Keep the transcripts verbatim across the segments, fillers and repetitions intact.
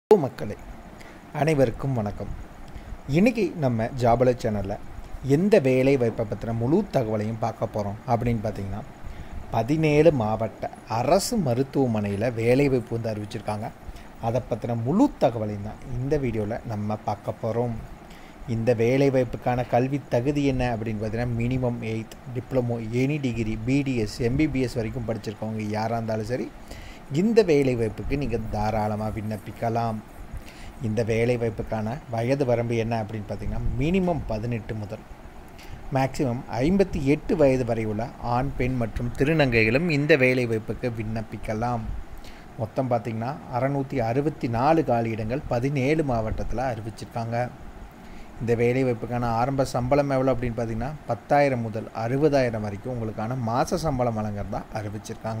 மக்களே அனைவருக்கும் வணக்கம். இன்னைக்கு நம்ம ஜாபல சேனல்ல எந்த வேலை வாய்ப்பை பற்றின முழு தகவலையும் பார்க்க போகிறோம் அப்படின்னு பார்த்தீங்கன்னா, பதினேழு மாவட்ட அரசு மருத்துவமனையில் வேலை வாய்ப்பு வந்து அறிவிச்சிருக்காங்க. அதை பற்றின முழு தகவலையும் தான் இந்த வீடியோவில் நம்ம பார்க்க போகிறோம். இந்த வேலை வாய்ப்புக்கான கல்வி தகுதி என்ன அப்படின்னு பார்த்தீங்கன்னா, minimum eighth diploma, any degree, BDS, MBBS வரைக்கும் படிச்சிருக்கவங்க யாராக இருந்தாலும் சரி இந்த வேலை வாய்ப்புக்கு நீங்கள் தாராளமாக விண்ணப்பிக்கலாம். இந்த வேலை வாய்ப்புக்கான வயது வரம்பு என்ன அப்படின்னு பார்த்தீங்கன்னா, மினிமம் பதினெட்டு முதல் மேக்சிமம் ஐம்பத்தி எட்டு வயது வரை உள்ள ஆண், பெண் மற்றும் திருநங்கைகளும் இந்த வேலை வாய்ப்புக்கு விண்ணப்பிக்கலாம். மொத்தம் பார்த்திங்கன்னா அறநூற்றி அறுபத்தி நாலு காலியிடங்கள் பதினேழு மாவட்டத்தில் அறிவிச்சிருக்காங்க. இந்த வேலை வாய்ப்புக்கான ஆரம்ப சம்பளம் எவ்வளோ அப்படின்னு பார்த்திங்கன்னா, பத்தாயிரம் முதல் அறுபதாயிரம் வரைக்கும் உங்களுக்கான மாத சம்பளம் வழங்குறதா அறிவிச்சிருக்காங்க.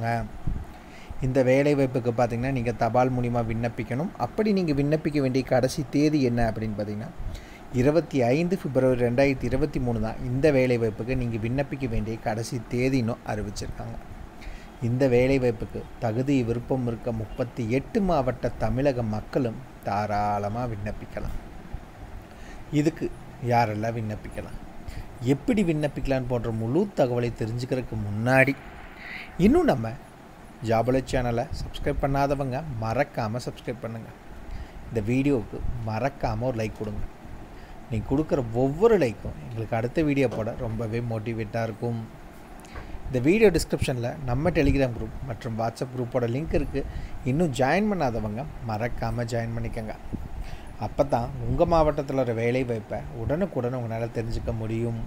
இந்த வேலை வாய்ப்புக்கு பார்த்திங்கன்னா நீங்கள் தபால் மூலிமா விண்ணப்பிக்கணும். அப்படி நீங்கள் விண்ணப்பிக்க வேண்டிய கடைசி தேதி என்ன அப்படின்னு பார்த்திங்கன்னா, இருபத்தி ஐந்து பிப்ரவரி ரெண்டாயிரத்தி இருபத்தி மூணு தான் இந்த வேலை வாய்ப்புக்கு நீங்கள் விண்ணப்பிக்க வேண்டிய கடைசி தேதினும் அறிவிச்சிருக்காங்க. இந்த வேலை வாய்ப்புக்கு தகுதி விருப்பம் இருக்க முப்பத்தி எட்டு மாவட்ட தமிழக மக்களும் தாராளமாக விண்ணப்பிக்கலாம். இதுக்கு யாரெல்லாம் விண்ணப்பிக்கலாம், எப்படி விண்ணப்பிக்கலான்னு போன்ற முழு தகவலை தெரிஞ்சுக்கிறதுக்கு முன்னாடி இன்னும் நம்ம ஜாபல சேனலை சப்ஸ்கிரைப் பண்ணாதவங்க மறக்காமல் சப்ஸ்கிரைப் பண்ணுங்கள். இந்த வீடியோவுக்கு மறக்காமல் ஒரு லைக் கொடுங்க. நீங்கள் கொடுக்குற ஒவ்வொரு லைக்கும் எங்களுக்கு அடுத்த வீடியோ போட ரொம்பவே மோட்டிவேட்டாக இருக்கும். இந்த வீடியோ டிஸ்கிரிப்ஷனில் நம்ம டெலிகிராம் குரூப் மற்றும் வாட்ஸ்அப் குரூப்போட லிங்க் இருக்குது. இன்னும் ஜாயின் பண்ணாதவங்க மறக்காமல் ஜாயின் பண்ணிக்கோங்க. அப்போ தான் உங்கள் மாவட்டத்தில் ஒரு வேலை வாய்ப்பை உடனுக்குடன் உங்களால் தெரிஞ்சுக்க முடியும்.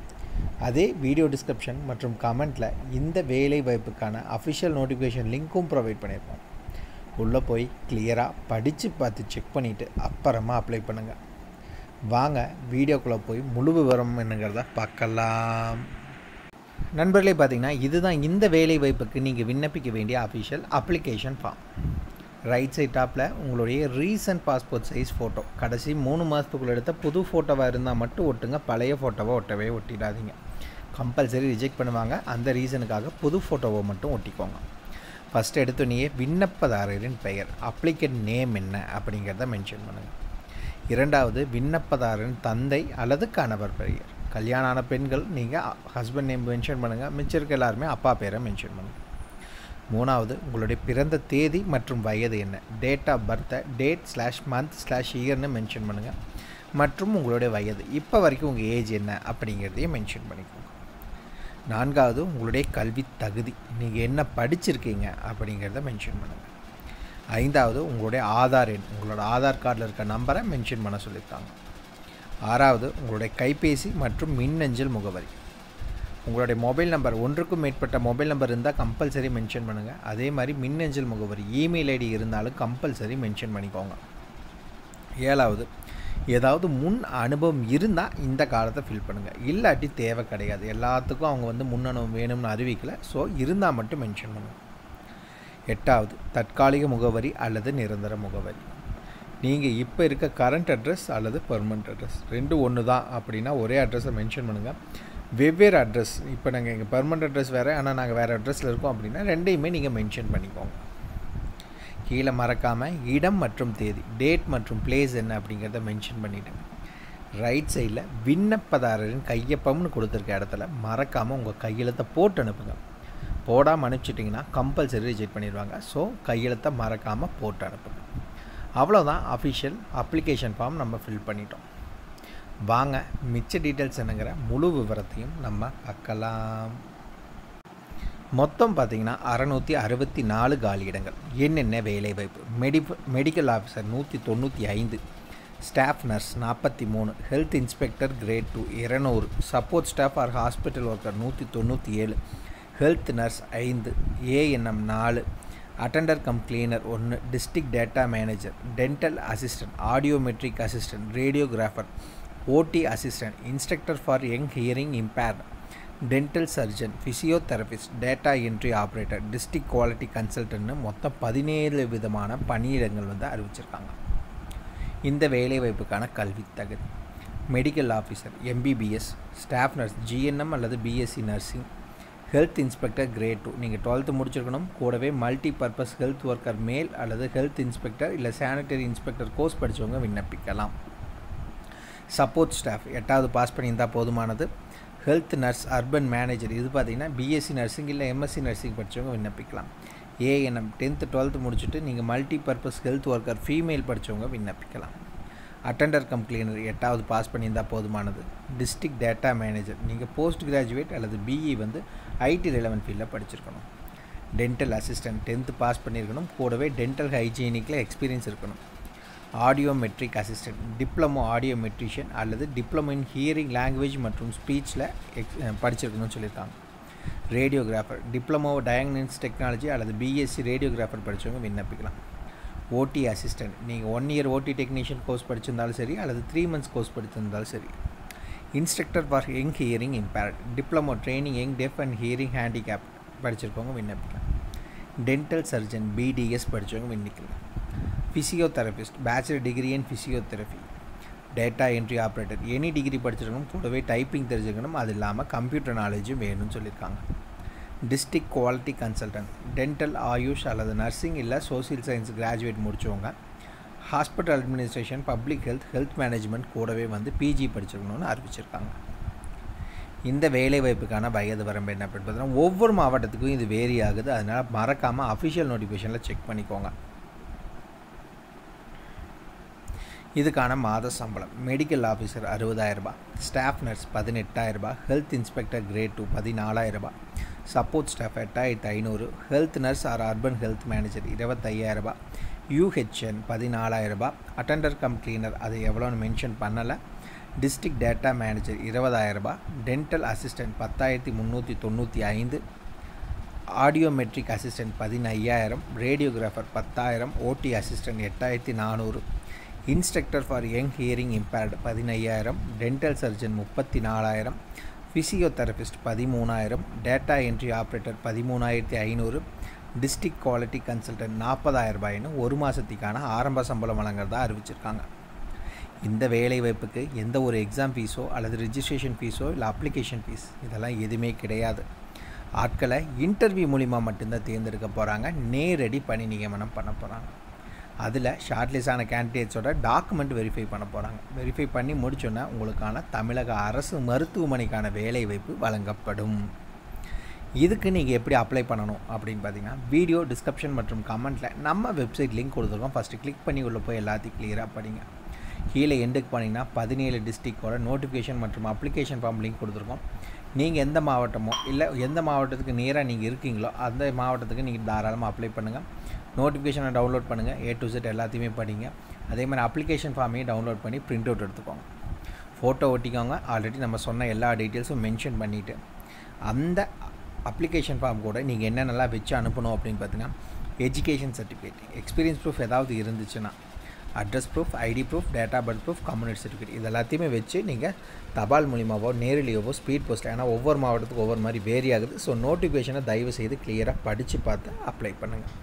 அதே வீடியோ டிஸ்கிரிப்ஷன் மற்றும் கமெண்ட்டில் இந்த வேலை வாய்ப்புக்கான அஃபிஷியல் நோட்டிஃபிகேஷன் லிங்க்கும் ப்ரொவைட் பண்ணியிருப்போம். உள்ளே போய் கிளியராக படித்து பார்த்து செக் பண்ணிவிட்டு அப்புறமா அப்ளை பண்ணுங்கள். வாங்க வீடியோக்குள்ளே போய் முழு விவரம் என்னங்கிறத பார்க்கலாம். நண்பர்களே, பார்த்திங்கன்னா இதுதான் இந்த வேலை வாய்ப்புக்கு நீங்கள் விண்ணப்பிக்க வேண்டிய official application form. Right side டாப்பில் உங்களுடைய ரீசன்ட் பாஸ்போர்ட் சைஸ் ஃபோட்டோ, கடைசி மூணு மாதத்துக்குள்ளே எடுத்த புது ஃபோட்டோவாக இருந்தால் மட்டும் ஒட்டுங்க. பழைய ஃபோட்டோவை ஒட்டவே ஒட்டிடாதீங்க. கம்பல்சரி ரிஜெக்ட் பண்ணுவாங்க. அந்த ரீசனுக்காக புது ஃபோட்டோவை மட்டும் ஒட்டிக்கோங்க. ஃபஸ்ட் எடுத்தோடனே விண்ணப்பதாரரின் பெயர், அப்ளிகேட் நேம் என்ன அப்படிங்கிறத மென்ஷன் பண்ணுங்கள். இரண்டாவது, விண்ணப்பதாரரின் தந்தை அல்லது கணவர் பெயர். கல்யாணம் ஆன பெண்கள் நீங்கள் ஹஸ்பண்ட் நேம் மென்ஷன் பண்ணுங்கள். மிச்சம் இருக்க எல்லாருமே அப்பா பேரை மென்ஷன் பண்ணுங்கள். மூணாவது, உங்களுடைய பிறந்த தேதி மற்றும் வயது என்ன, டேட் ஆஃப் பர்த்தை டேட் ஸ்லாஷ் மந்த் ஸ்லாஷ் இயர்னு மென்ஷன் பண்ணுங்கள். மற்றும் உங்களுடைய வயது இப்போ வரைக்கும் உங்கள் ஏஜ் என்ன அப்படிங்கிறதையும் மென்ஷன் பண்ணிக்கோங்க. நான்காவது, உங்களுடைய கல்வி தகுதி, நீங்கள் என்ன படிச்சிருக்கீங்க அப்படிங்கிறத மென்ஷன் பண்ணுங்கள். ஐந்தாவது, உங்களுடைய ஆதார் எண், உங்களோட ஆதார் கார்டில் இருக்க நம்பரை மென்ஷன் பண்ண சொல்லியிருக்காங்க. ஆறாவது, உங்களுடைய கைபேசி மற்றும் மின்னஞ்சல் முகவரி. உங்களுடைய மொபைல் நம்பர், ஒன்றுக்கும் மேற்பட்ட மொபைல் நம்பர் இருந்தால் கம்பல்சரி மென்ஷன் பண்ணுங்கள். அதே மாதிரி மின்னஞ்சல் முகவரி, இமெயில் ஐடி இருந்தாலும் கம்பல்சரி மென்ஷன் பண்ணிக்கோங்க. ஏழாவது, ஏதாவது முன் அனுபவம் இருந்தால் இந்த காலத்தை ஃபில் பண்ணுங்கள். இல்லாட்டி தேவை கிடையாது. எல்லாத்துக்கும் அவங்க வந்து முன் அனுபவம் வேணும்னு அறிவிக்கலை. ஸோ இருந்தால் மட்டும் மென்ஷன் பண்ணுங்கள். எட்டாவது, தற்காலிக முகவரி அல்லது நிரந்தர முகவரி. நீங்கள் இப்போ இருக்க கரண்ட் அட்ரஸ் அல்லது பெர்மனண்ட் அட்ரஸ் ரெண்டும் ஒன்று தான் அப்படின்னா ஒரே அட்ரஸை மென்ஷன் பண்ணுங்கள். வெவ்வேறு அட்ரஸ், இப்போ நாங்கள் எங்கள் பெர்மனண்ட் அட்ரஸ் வேறு, ஆனால் நாங்கள் வேறு அட்ரஸில் இருக்கோம் அப்படின்னா ரெண்டையுமே நீங்கள் மென்ஷன் பண்ணிக்கோங்க. கீழே மறக்காமல் இடம் மற்றும் தேதி, டேட் மற்றும் பிளேஸ் என்ன அப்படிங்கிறத மென்ஷன் பண்ணிவிடுங்க. ரைட் சைடில் விண்ணப்பதாரரின் கையொப்பம்னு கொடுத்துருக்க இடத்துல மறக்காமல் உங்கள் கையெழுத்தை போட்டு அனுப்புங்க. போடாமல் அனுப்பிச்சிட்டிங்கன்னா கம்பல்சரி ரிஜெக்ட் பண்ணிடுவாங்க. ஸோ கையெழுத்தை மறக்காமல் போட்டு அனுப்புங்க. அவ்வளோதான், அஃபிஷியல் அப்ளிகேஷன் ஃபார்ம் நம்ம ஃபில் பண்ணிட்டோம். வாங்க மிச்ச டீட்டெயில்ஸ் என்னங்கிற முழு விவரத்தையும் நம்ம பார்க்கலாம். மொத்தம் பார்த்திங்கன்னா அறநூற்றி அறுபத்தி நாலு காலியிடங்கள். என்னென்ன வேலை வாய்ப்பு, மெடி மெடிக்கல் ஆஃபீஸர் நூற்றி தொண்ணூற்றி ஐந்து, ஸ்டாஃப் நர்ஸ் நாற்பத்தி மூணு, ஹெல்த் இன்ஸ்பெக்டர் கிரேட் டூ இரநூறு, support staff or hospital worker நூற்றி தொண்ணூற்றி ஏழு, ஹெல்த் நர்ஸ் ஐந்து, ஏஎன்எம் நாலு, அட்டெண்டர் கம் கிளீனர் ஒன்று, district data manager, dental assistant, audiometric assistant, radiographer, OT assistant, instructor for young hearing impaired, dental surgeon, physiotherapist, data entry operator, district quality கன்சல்டன்ட்னு மொத்தம் பதினேழு விதமான பணியிடங்கள் வந்து அறிவிச்சிருக்காங்க. இந்த வேலைவாய்ப்புக்கான கல்வி தகுதி, medical officer MBBS, staff nurse GNM அல்லது BSc nursing, health inspector grade two நீங்கள் டுவெல்த்து முடிச்சிருக்கணும். கூடவே multi purpose health worker male அல்லது ஹெல்த் இன்ஸ்பெக்டர் இல்லை சானிட்டரி இன்ஸ்பெக்டர் கோர்ஸ் படித்தவங்க விண்ணப்பிக்கலாம். சப்போர்ட் ஸ்டாஃப் எட்டாவது பாஸ் பண்ணியிருந்தால் போதுமானது. ஹெல்த் நர்ஸ் அர்பன் மேனேஜர் இது பார்த்திங்கன்னா பிஎஸ்சி நர்சிங் இல்லை எம்எஸ்சி நர்சிங் படித்தவங்க விண்ணப்பிக்கலாம். ஏஎன்எம் டென்த்து டுவெல்த்து முடிச்சுட்டு நீங்கள் multi purpose health worker female படித்தவங்க விண்ணப்பிக்கலாம். அட்டெண்டர் கம் கிளீனர் எட்டாவது பாஸ் பண்ணியிருந்தால் போதுமானது. டிஸ்ட்ரிக்ட் டேட்டா மேனேஜர் நீங்கள் போஸ்ட் கிராஜுவேட் அல்லது பிஇ வந்து ஐடி ரிலவென்ட் ஃபீல்டில் படிச்சிருக்கணும். டென்டல் அசிஸ்டன்ட் டென்த்து பாஸ் பண்ணியிருக்கணும். கூடவே டென்டல் ஹைஜீனிக்கில் எக்ஸ்பீரியன்ஸ் இருக்கணும். ஆடியோமெட்ரிக் அசிஸ்டன்ட் டிப்ளமோ ஆடியோமெட்ரிஷியன் அல்லது டிப்ளமோ இன் ஹியரிங் லாங்குவேஜ் மற்றும் ஸ்பீச்சில் எக்ஸ் படிச்சிருக்கணும்னு சொல்லியிருக்காங்க. ரேடியோகிராஃபர் டிப்ளமோ டயக்னோஸ்டிக்ஸ் டெக்னாலஜி அல்லது பிஎஸ்சி ரேடியோகிராஃபர் படித்தவங்க விண்ணப்பிக்கலாம். ஓடி அசிஸ்டன்ட் நீங்கள் one year OT technician course படிச்சிருந்தாலும் சரி அல்லது த்ரீ மந்த்ஸ் கோர்ஸ் படிச்சிருந்தாலும் சரி. Instructor for young hearing impaired diploma training young deaf and hearing handicap படிச்சிருக்கவங்க விண்ணப்பிக்கலாம். டென்டல் சர்ஜன் பிடிஎஸ் படித்தவங்க விண்ணப்பிக்கலாம். Physiotherapist bachelor degree in physiotherapy. Data entry operator any degree படிச்சிருக்கணும். கூடவே டைப்பிங் தெரிஞ்சுக்கணும். அது இல்லாமல் கம்ப்யூட்டர் நாலேஜும் வேணும்னு சொல்லியிருக்காங்க. District quality consultant dental AYUSH அல்லது நர்சிங் இல்லை சோசியல் சயின்ஸ் கிராஜுவேட் முடித்தவங்க. Hospital administration public health health management கூடவே வந்து பிஜி படிச்சிருக்கணும்னு அறிவிச்சிருக்காங்க. இந்த வேலைவாய்ப்புக்கான வயது வரம்பு என்ன அப்படின்னு பார்த்தீங்கன்னா ஒவ்வொரு மாவட்டத்துக்கும் இது வேரி ஆகுது. அதனால் மறக்காமல் அஃபிஷியல் நோட்டிஃபிகேஷனில் செக் பண்ணிக்கோங்க. இதுக்கான மாத சம்பளம் மெடிக்கல் ஆஃபீஸர் அறுபதாயிரரூபா, ஸ்டாஃப் நர்ஸ் பதினெட்டாயிரரூபா, ஹெல்த் இன்ஸ்பெக்டர் கிரேட் டூ பதினாலாயிரரூபா, சப்போர்ட் ஸ்டாஃப் எட்டாயிரத்து ஐநூறு, health nurse or urban health manager இருபத்தையாயிரரூபா, யூஹெச்என் பதினாலாயிரரூபா, அட்டெண்டர் கம் கிளீனர் அது எவ்வளோன்னு மென்ஷன் பண்ணலை. டிஸ்ட்ரிக்ட் டேட்டா மேனேஜர் இருபதாயிரரூபா, டென்டல் அசிஸ்டன்ட் பத்தாயிரத்தி முந்நூற்றி தொண்ணூற்றி ஐந்து, ஆடியோமெட்ரிக் அசிஸ்டன்ட் பதினையாயிரம், ரேடியோகிராஃபர் பத்தாயிரம், ஓடி அசிஸ்டன்ட் எட்டாயிரத்தி நானூறு, instructor for young hearing impaired பதினையாயிரம், டென்டல் சர்ஜன் முப்பத்தி நாலாயிரம், ஃபிசியோதெரபிஸ்ட் பதிமூணாயிரம், டேட்டா என்ட்ரி ஆப்ரேட்டர் பதிமூணாயிரத்தி ஐநூறு, டிஸ்ட்ரிக்ட் குவாலிட்டி கன்சல்டன்ட் நாற்பதாயிரம் ரூபாயின்னு ஒரு மாதத்துக்கான ஆரம்ப சம்பளம் வழங்குறதா அறிவிச்சிருக்காங்க. இந்த வேலைவாய்ப்புக்கு எந்த ஒரு எக்ஸாம் ஃபீஸோ அல்லது ரிஜிஸ்ட்ரேஷன் ஃபீஸோ இல்லை அப்ளிகேஷன் ஃபீஸ் இதெல்லாம் எதுவுமே கிடையாது. ஆட்களை இன்டர்வியூ மூலிமா மட்டும்தான் தேர்ந்தெடுக்க போகிறாங்க. நேரடி பணி நியமனம் பண்ண போகிறாங்க. அதில் ஷார்ட்லிஸ்டான கேண்டிடேட்ஸோட டாக்குமெண்ட் வெரிஃபை பண்ண போகிறாங்க. வெரிஃபை பண்ணி முடிச்சோன்னா உங்களுக்கான தமிழக அரசு மருத்துவமனைக்கான வேலைவாய்ப்பு வழங்கப்படும். இதுக்கு நீங்கள் எப்படி அப்ளை பண்ணணும் அப்படின்னு பார்த்தீங்கன்னா வீடியோ டிஸ்கிரிப்ஷன் மற்றும் கமெண்ட்டில் நம்ம வெப்சைட் லிங்க் கொடுத்துருக்கோம். ஃபஸ்ட்டு கிளிக் பண்ணி உள்ளே போய் எல்லாத்தையும் கிளியராக படிங்க. கீழே எண்டுக்கு போனீங்கன்னா பதினேழு டிஸ்ட்ரிக்டோட நோட்டிஃபிகேஷன் மற்றும் அப்ளிகேஷன் ஃபார்ம் லிங்க் கொடுத்துருக்கோம். நீங்கள் எந்த மாவட்டமோ இல்லை எந்த மாவட்டத்துக்கு நேராக நீங்கள் இருக்கீங்களோ அந்த மாவட்டத்துக்கு நீங்கள் தாராளமாக அப்ளை பண்ணுங்கள். நோட்டிஃபிகேஷனை டவுன்லோட் பண்ணுங்கள். ஏ டு செட் எல்லாத்தையுமே படிங்க. அதே மாதிரி அப்ளிகேஷன் ஃபார்மையும் டவுன்லோட் பண்ணி பிரிண்ட் அவுட் எடுத்துக்கோங்க. ஃபோட்டோ ஒட்டிக்கோங்க. ஆல்ரெடி நம்ம சொன்ன எல்லா டீட்டெயில்ஸும் மென்ஷன் பண்ணிவிட்டு அந்த அப்ளிகேஷன் ஃபார்ம் கூட நீங்கள் என்னென்னலாம் வச்சு அனுப்பணும் அப்படின்னு பார்த்தீங்கன்னா எஜுகேஷன் சர்டிஃபிகேட், எக்ஸ்பீரியன்ஸ் ப்ரூஃப் ஏதாவது இருந்துச்சுன்னா, address proof, ID proof, data birth proof, community certificate இது எல்லாத்தையுமே வச்சு நீங்கள் தபால் மூலிமாவோ நேரிலேயோ ஸ்பீட் போஸ்ட், ஏன்னா ஒவ்வொரு மாவட்டத்துக்கு ஒவ்வொரு மாதிரி வேரி ஆகுது. ஸோ நோட்டிஃபிகேஷனை தயவு செய்து கிளியராக படித்து பார்த்து அப்ளை பண்ணுங்கள்.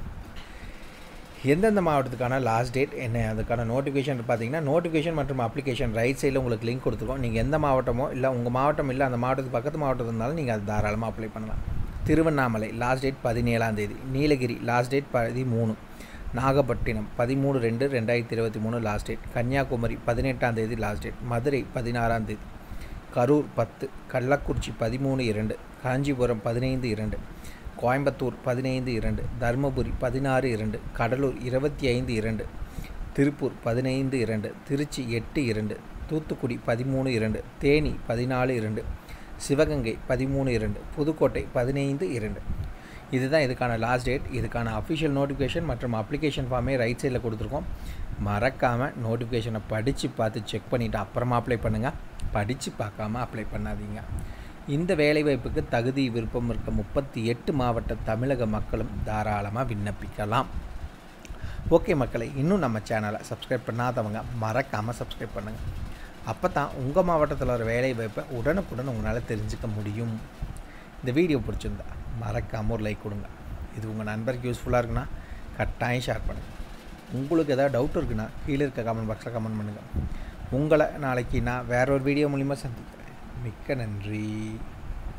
எந்தெந்த மாவட்டத்துக்கான லாஸ்ட் டேட் என்ன அதுக்கான நோட்டிஃபிகேஷன் பார்த்தீங்கன்னா நோட்டிஃபிகேஷன் மற்றும் அப்ளிகேஷன் ரைட் சைடில் உங்களுக்கு லிங்க் கொடுத்துருக்கோம். நீங்கள் எந்த மாவட்டமோ இல்லை உங்கள் மாவட்டம் இல்லை அந்த மாவட்டத்துக்கு பக்கத்து மாவட்டம் இருந்தாலும் நீங்கள் அது தாராளமாக அப்ளை பண்ணலாம். திருவண்ணாமலை லாஸ்ட் டேட் பதினேழாம் தேதி, நீலகிரி லாஸ்ட் டேட் பதிமூணு, நாகப்பட்டினம் பதிமூணு ரெண்டு ரெண்டாயிரத்தி இருபத்தி மூணு லாஸ்ட் டேட், கன்னியாகுமரி பதினெட்டாம் தேதி லாஸ்ட் டேட், மதுரை பதினாறாம் தேதி, கரூர் பத்து, கள்ளக்குறிச்சி பதிமூணு இரண்டு, காஞ்சிபுரம் பதினைந்து இரண்டு, கோயம்புத்தூர் பதினைந்து இரண்டு, தருமபுரி பதினாறு இரண்டு, கடலூர் இருபத்தி ஐந்து இரண்டு, திருப்பூர் பதினைந்து இரண்டு, திருச்சி எட்டு இரண்டு, தூத்துக்குடி பதிமூணு இரண்டு, தேனி பதினாலு இரண்டு, சிவகங்கை பதிமூணு இரண்டு, புதுக்கோட்டை பதினைந்து இரண்டு. இதுதான் இதுக்கான லாஸ்ட் டேட். இதுக்கான அஃபிஷியல் நோட்டிஃபிகேஷன் மற்றும் அப்ளிகேஷன் ஃபார்மே ரைட் சைடில் கொடுத்துருக்கோம். மறக்காமல் நோட்டிஃபிகேஷனை படித்து பார்த்து செக் பண்ணிவிட்டு அப்புறமா அப்ளை பண்ணுங்கள். படித்து பார்க்காம அப்ளை பண்ணாதீங்க. இந்த வேலைவாய்ப்புக்கு தகுதி விருப்பம் இருக்க முப்பத்தி எட்டு மாவட்ட தமிழக மக்களும் தாராளமாக விண்ணப்பிக்கலாம். ஓகே மக்களை, இன்னும் நம்ம சேனலை சப்ஸ்கிரைப் பண்ணாதவங்க மறக்காமல் சப்ஸ்கிரைப் பண்ணுங்கள். அப்போ தான் உங்கள் மாவட்டத்தில் ஒரு வேலைவாய்ப்பை உடனுக்குடன் உங்களால் தெரிஞ்சுக்க முடியும். இந்த வீடியோ பிடிச்சிருந்தா மறக்காமல் ஒரு லைக் கொடுங்க. இது உங்கள் நண்பருக்கு யூஸ்ஃபுல்லாக இருக்குன்னா கட்டாயம் ஷேர் பண்ணுங்கள். உங்களுக்கு ஏதாவது டவுட் இருக்குன்னா கீழே இருக்க கமெண்ட் பாக்ஸில் கமெண்ட் பண்ணுங்கள். உங்களை நாளைக்கு நான் வேற ஒரு வீடியோ மூலிமா சந்திக்கிறேன். மிக்க நன்றி.